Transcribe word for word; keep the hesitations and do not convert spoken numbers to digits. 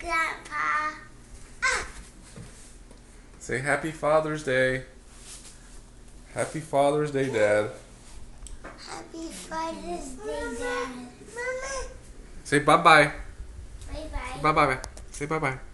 Grandpa. Ah. Say Happy Father's Day. Happy Father's Day, Dad. Happy Father's Day, Dad. Mama. Say bye-bye. Bye-bye. Bye-bye. Say bye-bye.